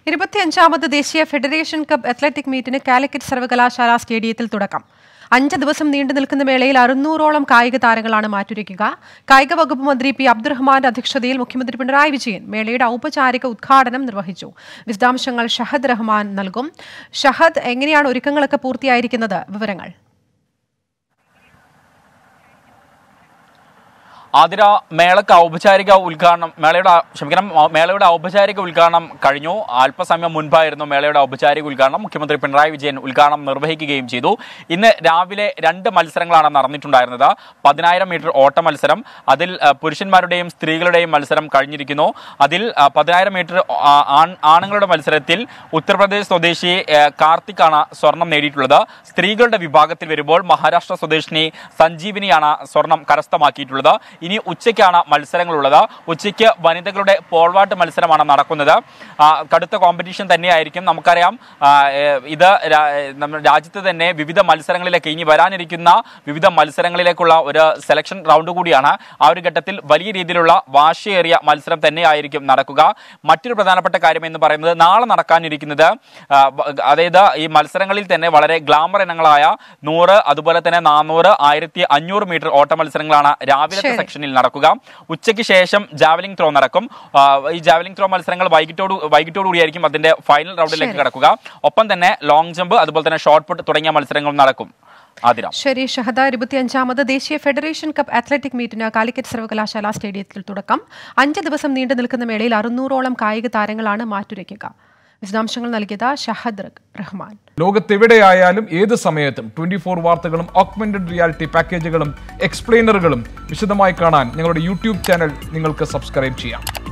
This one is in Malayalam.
25ാമത് ദേശീയ ഫെഡറേഷൻ കപ്പ് അത്ലറ്റിക് മീറ്റിന് കാലിക്കറ്റ് സർവകലാശാല സ്റ്റേഡിയത്തിൽ തുടക്കം. 5 ദിവസം നീണ്ടു നിൽക്കുന്ന മേളയിൽ 600ഓളം കായിക താരങ്ങളാണ് മാറ്റുരയ്ക്കുക. കായിക വകുപ്പ് മന്ത്രി പി അബ്ദുറഹ്മാന്റെ അധ്യക്ഷതയിൽ മുഖ്യമന്ത്രി പിണറായി വിജയൻ മേളയുടെ ഔപചാരിക ഉദ്ഘാടനം നിർവഹിച്ചു. വിശദാംശങ്ങൾ ഷഹദ് റഹ്മാൻ നൽകും. ഷഹദ്, എങ്ങനെയാണ് ഒരുക്കങ്ങളൊക്കെ പൂർത്തിയായിരിക്കുന്നത്? വിവരങ്ങൾ. ആതിര, മേളയുടെ ഔപചാരിക ഉദ്ഘാടനം കഴിഞ്ഞു. അല്പസമയം മുൻപായിരുന്നു മേളയുടെ ഔപചാരിക ഉദ്ഘാടനം. മുഖ്യമന്ത്രി പിണറായി വിജയൻ ഉദ്ഘാടനം നിർവഹിക്കുകയും ചെയ്തു. ഇന്ന് രാവിലെ 2 മത്സരങ്ങളാണ് നടന്നിട്ടുണ്ടായിരുന്നത്. 10,000 മീറ്റർ ഓട്ട മത്സരം, അതിൽ പുരുഷന്മാരുടെയും സ്ത്രീകളുടെയും മത്സരം കഴിഞ്ഞിരിക്കുന്നു. അതിൽ 10,000 മീറ്റർ ആണുങ്ങളുടെ മത്സരത്തിൽ ഉത്തർപ്രദേശ് സ്വദേശി കാർത്തിക്കാണ് സ്വർണം നേടിയിട്ടുള്ളത്. സ്ത്രീകളുടെ വിഭാഗത്തിൽ വരുമ്പോൾ മഹാരാഷ്ട്ര സ്വദേശിനി സഞ്ജീവിനിയാണ് സ്വർണം കരസ്ഥമാക്കിയിട്ടുള്ളത്. ഇനി ഉച്ചയ്ക്കാണ് മത്സരങ്ങളുള്ളത്. ഉച്ചയ്ക്ക് വനിതകളുടെ പോൾവാൾട്ട് മത്സരമാണ് നടക്കുന്നത്. കടുത്ത കോമ്പറ്റീഷൻ തന്നെയായിരിക്കും. നമുക്കറിയാം, ഇത് നമ്മുടെ രാജ്യത്ത് തന്നെ വിവിധ മത്സരങ്ങളിലേക്ക്, ഇനി വരാനിരിക്കുന്ന വിവിധ മത്സരങ്ങളിലേക്കുള്ള ഒരു സെലക്ഷൻ റൗണ്ട് കൂടിയാണ്. ആ ഒരു ഘട്ടത്തിൽ വലിയ രീതിയിലുള്ള വാശിയേറിയ മത്സരം തന്നെയായിരിക്കും നടക്കുക. മറ്റൊരു പ്രധാനപ്പെട്ട കാര്യം എന്ന് പറയുന്നത്, നാളെ നടക്കാനിരിക്കുന്നത്, അതായത് ഈ മത്സരങ്ങളിൽ തന്നെ വളരെ ഗ്ലാമർ ഇനങ്ങളായ 100, അതുപോലെ തന്നെ 400, 1500 മീറ്റർ ഓട്ട മത്സരങ്ങളാണ് രാവിലത്തെ സെക്ഷനിൽ നടക്കുക. ഉച്ചയ്ക്ക് ശേഷം ജാവലിംഗ് ത്രോ നടക്കും. ഈ ജാവലിംഗ് ത്രോ മത്സരങ്ങൾ വൈകിട്ടോടുകൂടിയായിരിക്കും അതിന്റെ ഫൈനൽ റൗണ്ടിലേക്ക് കടക്കുക. ഒപ്പം തന്നെ ലോങ് ജമ്പ്, അതുപോലെ തന്നെ ഷോർട്ട് പുട്ട് തുടങ്ങിയ മത്സരങ്ങളും നടക്കും. ശരി ഷഹദ, 25ാമത് ദേശീയ ഫെഡറേഷൻ കപ്പ് അത്ലറ്റിക് മീറ്റിന് കാലിക്കറ്റ് സർവകലാശാല സ്റ്റേഡിയത്തിൽ തുടക്കം. 5 ദിവസം നീണ്ടു നിൽക്കുന്ന മേളയിൽ 600ഓളം കായിക താരങ്ങളാണ് മാറ്റുരയ്ക്കുക. വിശദാംശങ്ങൾ നൽകിയത് ഷഹദ് റഹ്മാൻ. ലോകത്തെവിടെയായാലും ഏത് സമയത്തും 24 വാർത്തകളും ഓഗ്മെന്റഡ് റിയാലിറ്റി പാക്കേജുകളും എക്സ്പ്ലെയിനറുകളും വിശദമായി കാണാൻ ഞങ്ങളുടെ യൂട്യൂബ് ചാനൽ നിങ്ങൾക്ക് സബ്സ്ക്രൈബ് ചെയ്യാം.